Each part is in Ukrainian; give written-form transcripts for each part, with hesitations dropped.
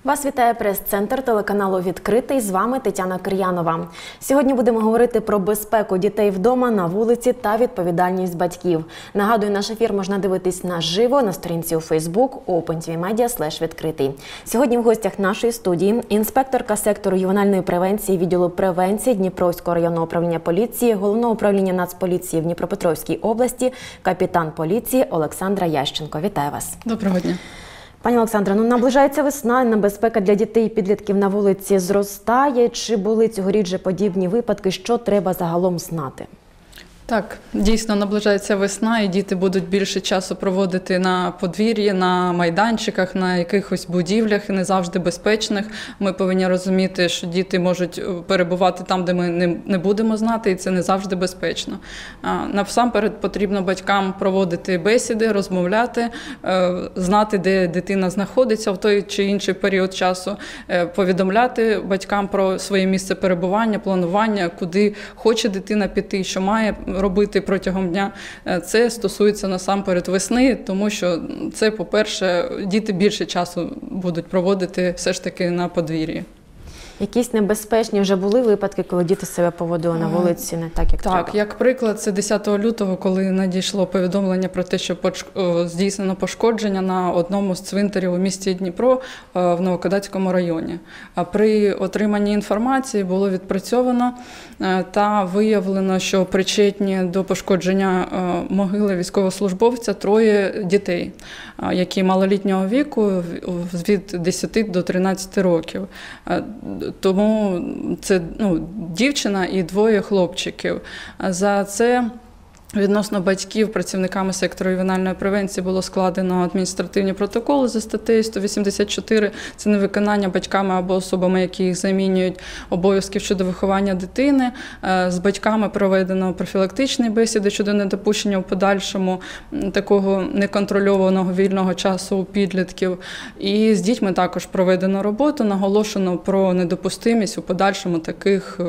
Вас вітає прес-центр телеканалу «Відкритий». З вами Тетяна Кир'янова. Сьогодні будемо говорити про безпеку дітей вдома, на вулиці та відповідальність батьків. Нагадую, наш ефір можна дивитись наживо на сторінці у Facebook opentvmedia/відкритий. Сьогодні в гостях нашої студії інспекторка сектору ювенальної превенції відділу превенції Дніпровського районного управління поліції, Головного управління Нацполіції в Дніпропетровській області, капітан поліції Олександра Ященко. Вітаю вас. Доброго дня. Пані Олександро, наближається весна, небезпека для дітей і підлітків на вулиці зростає. Чи були цьогоріч же подібні випадки? Що треба загалом знати? Так, дійсно наближається весна і діти будуть більше часу проводити на подвір'ї, на майданчиках, на якихось будівлях не завжди безпечних. Ми повинні розуміти, що діти можуть перебувати там, де ми не будемо знати, і це не завжди безпечно. Насамперед потрібно батькам проводити бесіди, розмовляти, знати, де дитина знаходиться в той чи інший період часу, повідомляти батькам про своє місце перебування, планування, куди хоче дитина піти, що має робити протягом дня. Це стосується насамперед весни, тому що це, по-перше, діти більше часу будуть проводити все ж таки на подвір'ї. Якісь небезпечні вже були випадки, коли діти себе поводили на вулиці не так, як треба? Так, як приклад, це 10 лютого, коли надійшло повідомлення про те, що здійснено пошкодження на одному з цвинтарів у місті Дніпро в Новокодацькому районі. При отриманні інформації було відпрацьовано та виявлено, що причетні до пошкодження могили військовослужбовця 3 дітей, які малолітнього віку від 10 до 13 років. Тому це дівчина і 2 хлопчиків. За це відносно батьків, працівниками сектору ювенальної превенції було складено адміністративні протоколи за статтею 184. Це невиконання батьками або особами, які їх замінюють, обов'язків щодо виховання дитини. З батьками проведено профілактичні бесіди щодо недопущення у подальшому такого неконтрольованого вільного часу у підлітків. І з дітьми також проведено роботу, наголошено про недопустимість у подальшому таких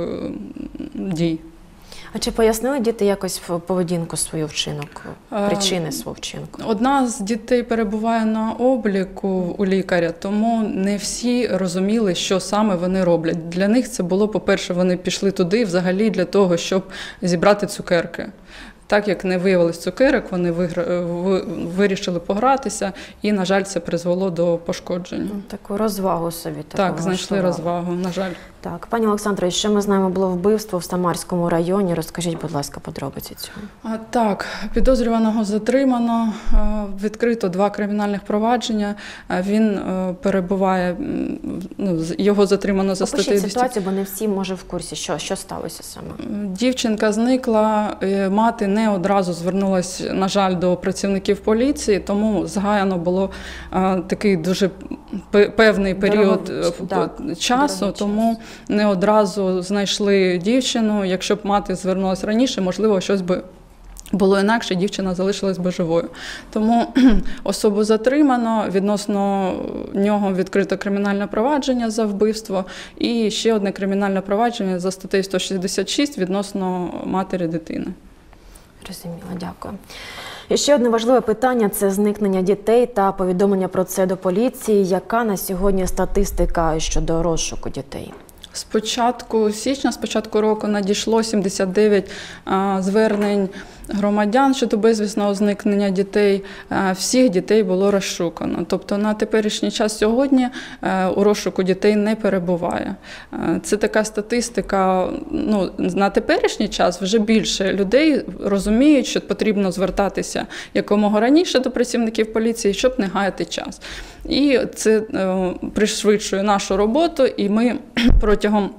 дій. А чи пояснили діти якось поведінку свою вчинок, причини свого вчинку? Одна з дітей перебуває на обліку у лікаря, тому не всі розуміли, що саме вони роблять. Для них це було, по-перше, вони пішли туди взагалі для того, щоб зібрати цукерки. Так як не виявилось цукерок, вони вирішили погратися і, на жаль, це призвело до пошкодження. Таку розвагу собі. Так, знайшли розвагу, на жаль. Так, пані Олександро, що ми знаємо, було вбивство в Самарському районі. Розкажіть, будь ласка, подробиці цього. Так, підозрюваного затримано, відкрито 2 кримінальних провадження. Він перебуває, його затримано за статтею 200. Опишіть ситуацію, бо не всі, може, в курсі, що сталося саме. Дівчинка зникла, мати не одразу звернулася, на жаль, до працівників поліції, тому згаяно було такий дуже певний період часу, тому не одразу знайшли дівчину. Якщо б мати звернулася раніше, можливо, щось би було інакше, дівчина залишилась би живою. Тому особу затримано, відносно нього відкрито кримінальне провадження за вбивство і ще одне кримінальне провадження за статтею 166 відносно матері дитини. Розуміло, дякую. І ще одне важливе питання – це зникнення дітей та повідомлення про це до поліції. Яка на сьогодні статистика щодо розшуку дітей? З початку січня, з початку року надійшло 79 звернень громадян щодо безвісного зникнення дітей. Всіх дітей було розшукано. Тобто на теперішній час сьогодні у розшуку дітей не перебуває. Це така статистика, на теперішній час вже більше людей розуміють, що потрібно звертатися якомога раніше до працівників поліції, щоб не гаяти час. І це пришвидшує нашу роботу, і ми протягом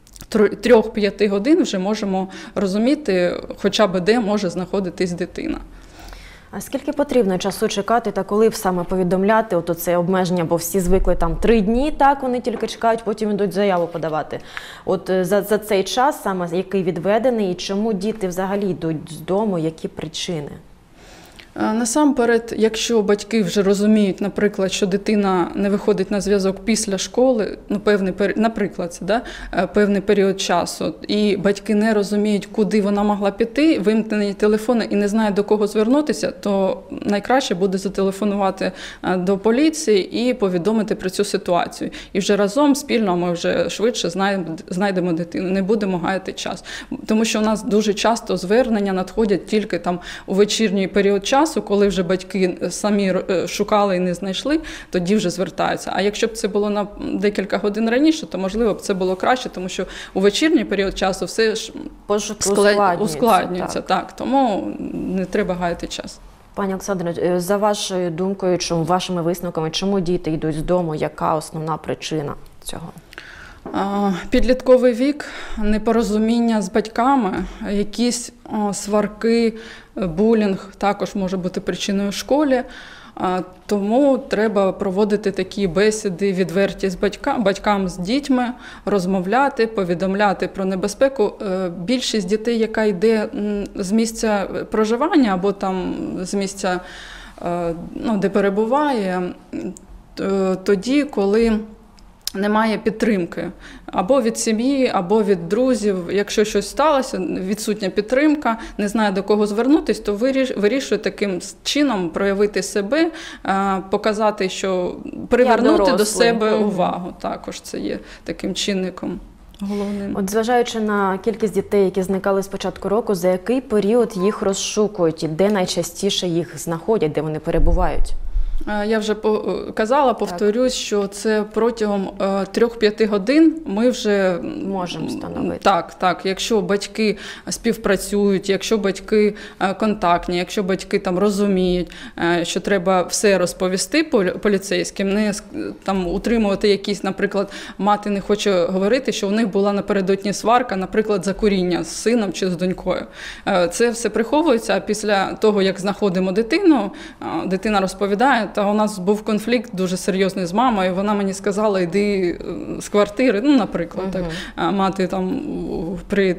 3-5 годин вже можемо розуміти, хоча б де може знаходитись дитина. А скільки потрібно часу чекати та коли саме повідомляти це обмеження, бо всі звикли 3 дні, так, вони тільки чекають, потім йдуть заяву подавати. За цей час саме, який відведений, і чому діти взагалі йдуть з дому, які причини? Насамперед, якщо батьки вже розуміють, наприклад, що дитина не виходить на зв'язок після школи, наприклад, це, да, певний період часу, і батьки не розуміють, куди вона могла піти, вимкнені телефони і не знають, до кого звернутися, то найкраще буде зателефонувати до поліції і повідомити про цю ситуацію. І вже разом, спільно ми вже швидше знайдемо дитину, не будемо гаяти час. Тому що у нас дуже часто звернення надходять тільки там у вечірній період часу, коли вже батьки самі шукали і не знайшли, тоді вже звертаються. А якщо б це було на декілька годин раніше, то, можливо, б це було краще, тому що у вечірній період часу все ж ускладнюється. Так, тому не треба гаяти час. Пані Олександро, за вашою думкою, вашими висновками, чому діти йдуть з дому, яка основна причина цього? Підлітковий вік, непорозуміння з батьками, якісь сварки, булінг також може бути причиною в школі. Тому треба проводити такі бесіди відверті з батькам з дітьми, розмовляти, повідомляти про небезпеку. Більшість дітей, яка йде з місця проживання або там з місця, де перебуває, тоді, коли немає підтримки або від сім'ї, або від друзів. Якщо щось сталося, відсутня підтримка, не знає, до кого звернутися, то вирішує таким чином проявити себе, показати, що привернути до себе увагу. Також це є таким чинником головним. От зважаючи на кількість дітей, які зникали з початку року, за який період їх розшукують і де найчастіше їх знаходять, де вони перебувають? Я вже казала, повторюсь, що це протягом 3-5 годин ми вже можемо встановити. Так. Якщо батьки співпрацюють, якщо батьки контактні, якщо батьки там розуміють, що треба все розповісти поліцейським, не там утримувати якісь, наприклад, мати не хоче говорити, що у них була напередодні сварка, наприклад, за куріння з сином чи з донькою. Це все приховується, а після того, як знаходимо дитину, дитина розповідає, та у нас був конфлікт дуже серйозний з мамою, вона мені сказала, йди з квартири, наприклад, так, мати там при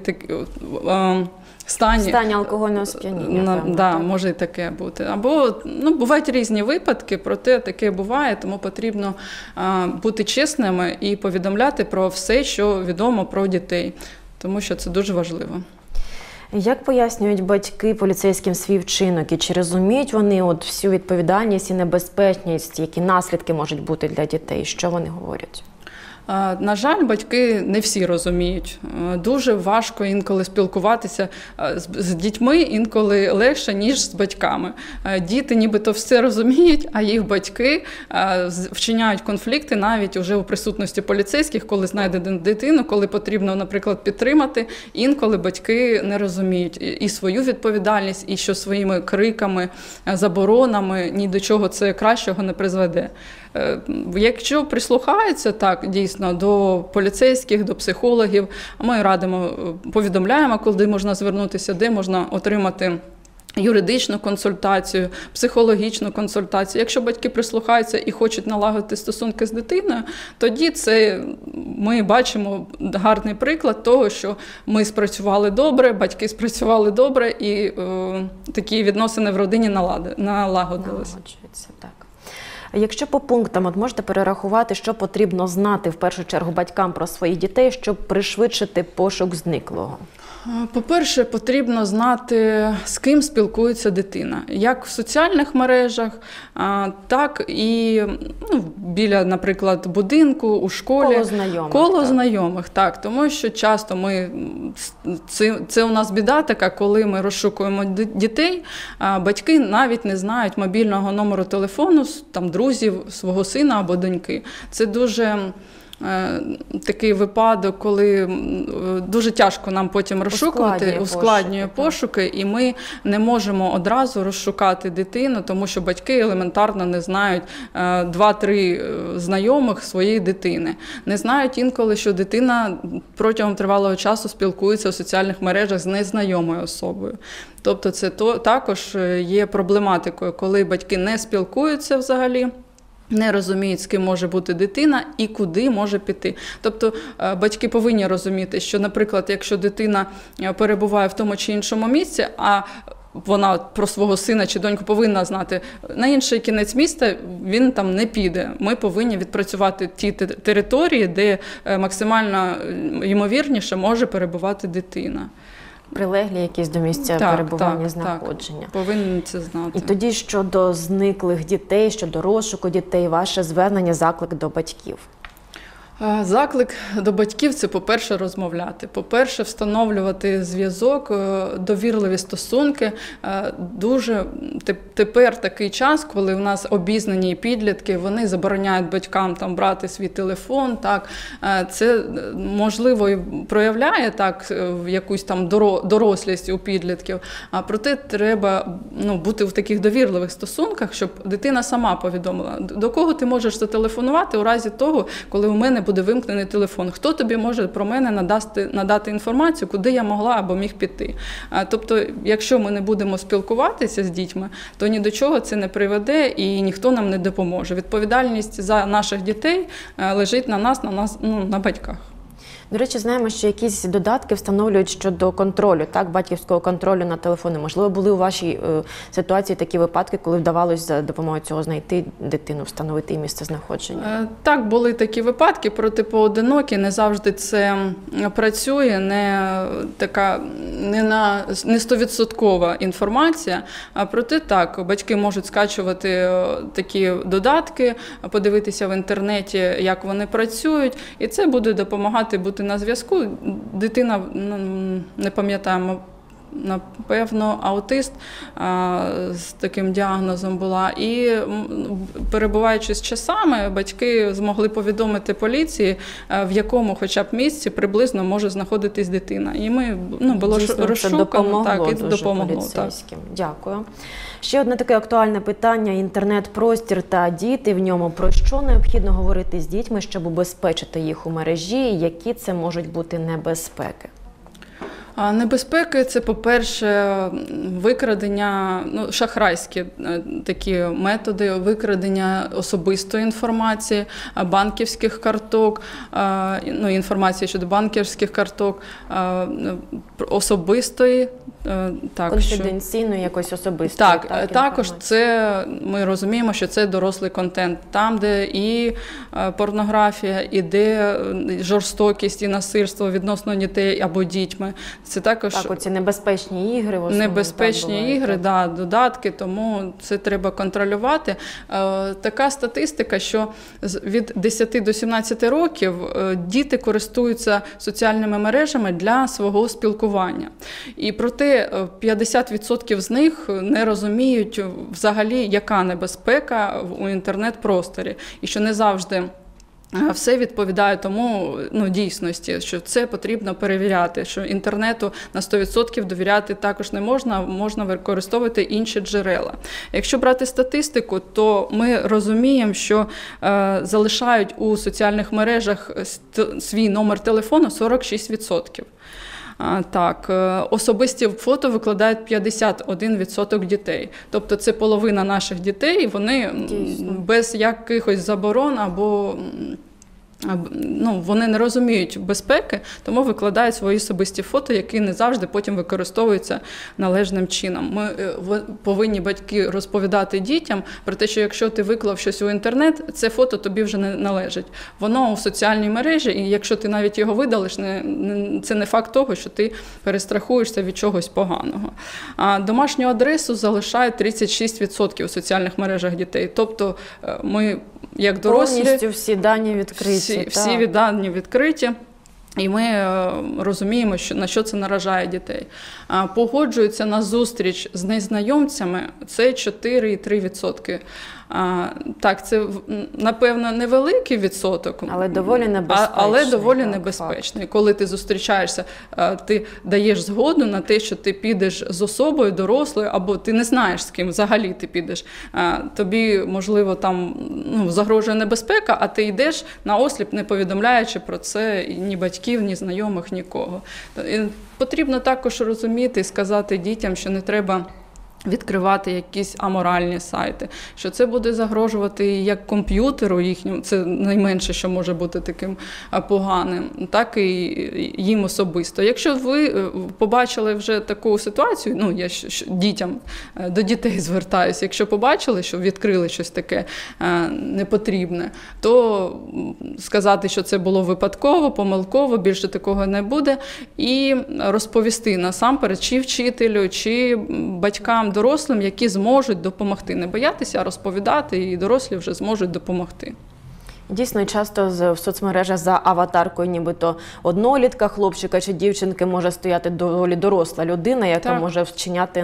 стані алкогольного сп'яніння. Да, може і таке бути. Або бувають різні випадки, проте таке буває, тому потрібно бути чесними і повідомляти про все, що відомо про дітей, тому що це дуже важливо. Як пояснюють батьки поліцейським свій вчинок? І чи розуміють вони всю відповідальність і небезпечність, які наслідки можуть бути для дітей? Що вони говорять? На жаль, батьки не всі розуміють. Дуже важко інколи спілкуватися з дітьми, інколи легше, ніж з батьками. Діти нібито все розуміють, а їх батьки вчиняють конфлікти навіть уже у присутності поліцейських, коли знайдено дитину, коли потрібно, наприклад, підтримати. Інколи батьки не розуміють і свою відповідальність, і що своїми криками, заборонами ні до чого це кращого не призведе. Якщо прислухаються, так, дійсно, до поліцейських, до психологів, ми радимо, повідомляємо, куди можна звернутися, де можна отримати юридичну консультацію, психологічну консультацію. Якщо батьки прислухаються і хочуть налагодити стосунки з дитиною, тоді це ми бачимо гарний приклад того, що ми спрацювали добре, батьки спрацювали добре і такі відносини в родині налагодилися. Так. Якщо по пунктам можете перерахувати, що потрібно знати в першу чергу батькам про своїх дітей, щоб пришвидшити пошук зниклого? По-перше, потрібно знати, з ким спілкується дитина. Як в соціальних мережах, так і біля, наприклад, будинку, у школі. Коло знайомих, так. Тому що часто це у нас біда така, коли ми розшукуємо дітей, батьки навіть не знають мобільного номеру телефону там, друзів свого сина або доньки. Це дуже такий випадок, коли дуже тяжко нам потім розшукувати, ускладнює пошуки, і ми не можемо одразу розшукати дитину, тому що батьки елементарно не знають 2-3 знайомих своєї дитини. Не знають інколи, що дитина протягом тривалого часу спілкується у соціальних мережах з незнайомою особою. Тобто це також є проблематикою, коли батьки не спілкуються взагалі, не розуміють, з ким може бути дитина і куди може піти. Тобто батьки повинні розуміти, що, наприклад, якщо дитина перебуває в тому чи іншому місці, а вона про свого сина чи доньку повинна знати. На інший кінець міста він там не піде. Ми повинні відпрацювати ті території, де максимально ймовірніше може перебувати дитина. Прилеглі якісь до місця перебування, знаходження. Так, повинні це знати. І тоді щодо зниклих дітей, щодо розшуку дітей, ваше звернення, заклик до батьків? Заклик до батьків – це, по-перше, розмовляти. По-перше, встановлювати зв'язок, довірливі стосунки. Дуже тепер такий час, коли у нас обізнані підлітки, вони забороняють батькам там брати свій телефон. Так. Це, можливо, і проявляє так якусь там дорослість у підлітків. А проте треба бути в таких довірливих стосунках, щоб дитина сама повідомила, до кого ти можеш зателефонувати у разі того, коли у мене буде вимкнений телефон. Хто тобі може про мене надати інформацію, куди я могла або міг піти. Тобто, якщо ми не будемо спілкуватися з дітьми, то ні до чого це не приведе і ніхто нам не допоможе. Відповідальність за наших дітей лежить на нас, на батьках. До речі, знаємо, що якісь додатки встановлюють щодо контролю, так, батьківського контролю на телефони. Можливо, були у вашій ситуації такі випадки, коли вдавалося за допомогою цього знайти дитину, встановити її місце знаходження? Так, були такі випадки, проте поодинокі, не завжди це працює, не 100% інформація. Проте так, батьки можуть скачувати такі додатки, подивитися в інтернеті, як вони працюють, і це буде допомагати бути на зв'язку. Дитина, не пам'ятаємо, напевно, аутист з таким діагнозом була. І перебуваючи з часами, батьки змогли повідомити поліції, в якому хоча б місці приблизно може знаходитись дитина. І ми було розшукано, так, і допомогло поліцейським. Дякую. Ще одне таке актуальне питання – інтернет-простір та діти в ньому. Про що необхідно говорити з дітьми, щоб убезпечити їх у мережі, і які це можуть бути небезпеки? Небезпеки – це, по-перше, викрадення, шахрайські такі методи, викрадення особистої інформації, банківських карток, інформації щодо банківських карток, особистої. Конфіденційної, якось особистої. Так, також це, ми розуміємо, що це дорослий контент. Там, де і порнографія, і де жорстокість, і насильство відносно дітей або дітьми. Це також... Так, оці небезпечні ігри. Небезпечні ігри, додатки, тому це треба контролювати. Така статистика, що від 10 до 17 років діти користуються соціальними мережами для свого спілкування. І проте 50% з них не розуміють взагалі, яка небезпека у інтернет-просторі. І що не завжди все відповідає тому дійсності, що це потрібно перевіряти, що інтернету на 100% довіряти також не можна, можна використовувати інші джерела. Якщо брати статистику, то ми розуміємо, що залишають у соціальних мережах свій номер телефону 46%. Так, особисті фото викладають 51% дітей. Тобто це половина наших дітей, вони без якихось заборон або вони не розуміють безпеки, тому викладають свої особисті фото, які не завжди потім використовуються належним чином. Ми повинні, батьки, розповідати дітям про те, що якщо ти виклав щось у інтернет, це фото тобі вже не належить. Воно у соціальній мережі, і якщо ти навіть його видалиш, це не факт того, що ти перестрахуєшся від чогось поганого. А домашню адресу залишають 36% у соціальних мережах дітей. Тобто ми, як дорослі... Повністю всі дані відкриті. Всі дані відкриті. І ми розуміємо, на що це наражає дітей. Погоджуються на зустріч з незнайомцями – це 4,3%. Так, це, напевно, невеликий відсоток. Але доволі небезпечний. Але доволі небезпечний. Коли ти зустрічаєшся, ти даєш згоду на те, що ти підеш з особою дорослою, або ти не знаєш, з ким взагалі ти підеш. Тобі, можливо, там загрожує небезпека, а ти йдеш наосліп, не повідомляючи про це ні батьків, ні знайомих, нікого. І потрібно також розуміти і сказати дітям, що не треба відкривати якісь аморальні сайти, що це буде загрожувати як комп'ютеру їхньому, це найменше, що може бути таким поганим, так і їм особисто. Якщо ви побачили вже таку ситуацію, ну я дітям, до дітей звертаюся, якщо побачили, що відкрили щось таке непотрібне, то сказати, що це було випадково, помилково, більше такого не буде, і розповісти насамперед, чи вчителю, чи батькам, дорослим, які зможуть допомогти. Не боятися, а розповідати, і дорослі вже зможуть допомогти. Дійсно, часто в соцмережах за аватаркою нібито однолітка, хлопчика чи дівчинки може стояти доволі доросла людина, яка може вчиняти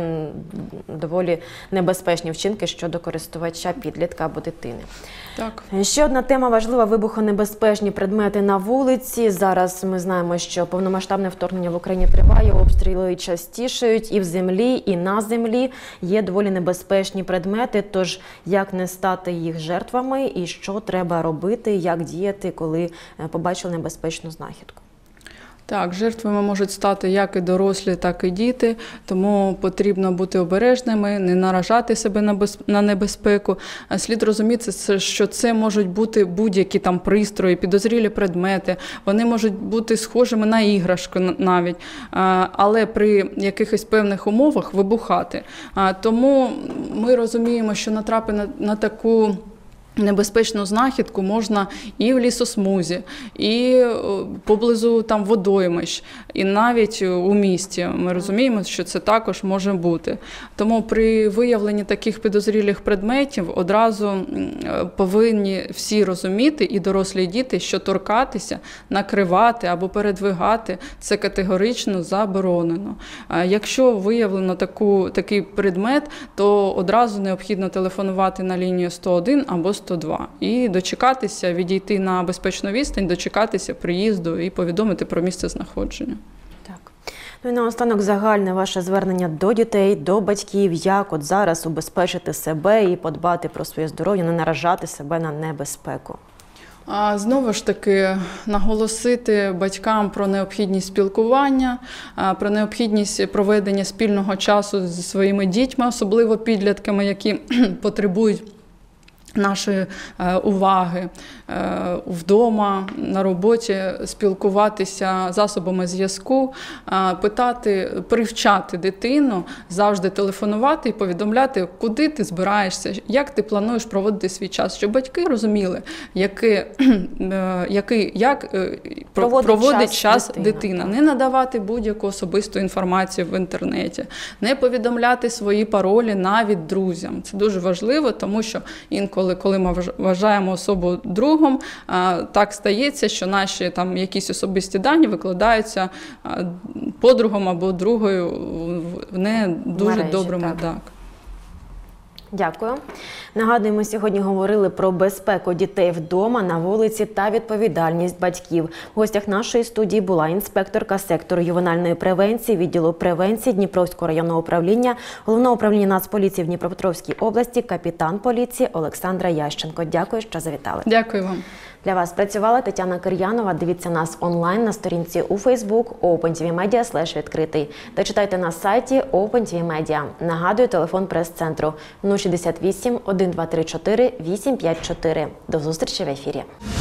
доволі небезпечні вчинки щодо користувача, підлітка або дитини. Так. Ще одна тема важлива – вибухонебезпечні предмети на вулиці. Зараз ми знаємо, що повномасштабне вторгнення в Україні триває, обстріли частішають і в землі, і на землі. Є доволі небезпечні предмети, тож як не стати їх жертвами і що треба робити, як діяти, коли побачили небезпечну знахідку? Так, жертвами можуть стати як і дорослі, так і діти, тому потрібно бути обережними, не наражати себе на небезпеку. Слід розуміти, що це можуть бути будь-які там пристрої, підозрілі предмети, вони можуть бути схожими на іграшку навіть, але при якихось певних умовах вибухати. Тому ми розуміємо, що натрапити на таку небезпечну знахідку можна і в лісосмузі, і поблизу там водоймищ, і навіть у місті. Ми розуміємо, що це також може бути. Тому при виявленні таких підозрілих предметів одразу повинні всі розуміти, і дорослі, і діти, що торкатися, накривати або передвигати – це категорично заборонено. Якщо виявлено такий предмет, то одразу необхідно телефонувати на лінію 101 або 102 і дочекатися, відійти на безпечну відстань, дочекатися приїзду і повідомити про місце знаходження. Так. Ну і наостанок загальне ваше звернення до дітей, до батьків, як от зараз убезпечити себе і подбати про своє здоров'я, не наражати себе на небезпеку. Знову ж таки, наголосити батькам про необхідність спілкування, про необхідність проведення спільного часу зі своїми дітьми, особливо підлітками, які потребують нашої уваги вдома, на роботі, спілкуватися засобами зв'язку, привчати дитину, завжди телефонувати і повідомляти, куди ти збираєшся, як ти плануєш проводити свій час, щоб батьки розуміли, як проводить час дитина. Не надавати будь-яку особисту інформацію в інтернеті, не повідомляти свої паролі навіть друзям. Це дуже важливо, тому що інколи, коли ми вважаємо особу другом, так стається, що наші там якісь особисті дані викладаються подругом або другою в не дуже мережі, доброму. Так. Дякую. Нагадую, ми сьогодні говорили про безпеку дітей вдома, на вулиці та відповідальність батьків. В гостях нашої студії була інспекторка сектору ювенальної превенції, відділу превенції Дніпровського районного управління, Головного управління Нацполіції в Дніпропетровській області, капітан поліції Олександра Ященко. Дякую, що завітали. Дякую вам. Для вас працювала Тетяна Кир'янова. Дивіться нас онлайн на сторінці у Facebook OpenTVMedia/відкритий. Та читайте на сайті OpenTV Media. Нагадую, телефон прес-центру 068 1234 854. До зустрічі в ефірі.